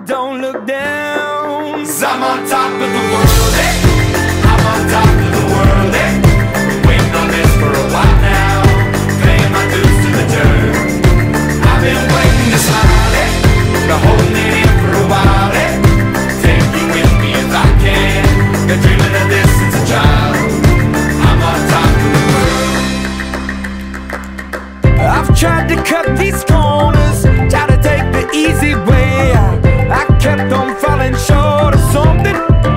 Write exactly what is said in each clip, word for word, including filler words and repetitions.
don't look down. 'Cause I'm on top of the world, eh? I'm on top of the world, eh? Been waiting on this for a while now, paying my dues to the dirt. I've been waiting to smile, eh? Been holding it in for a while, eh? Take you with me if I can. Been dreaming of this since a child. I'm on top of the world. I've tried to cut these corners, try to take the easy way. I, I kept on falling short of something.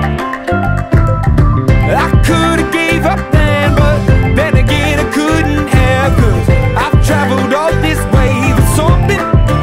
I could've gave up then, but then again I couldn't have. 'Cause I've traveled all this way for something.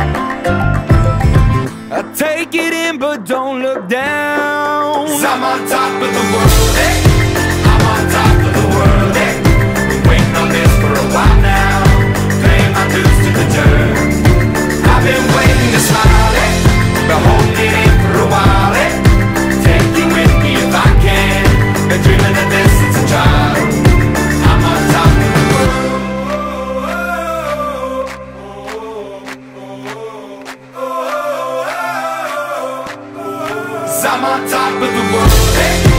I take it in but don't look down. 'Cause I'm on top of the world, eh? I'm on top of the world, eh? Been waiting on this for a while now, paying my dues to the dirt. I've been waiting to smile, eh? Been holding it in for a while, eh? Take you with me if I can. Been dreaming of this since a child. I'm on top of the world. 'Cause I'm on top of the world, eh?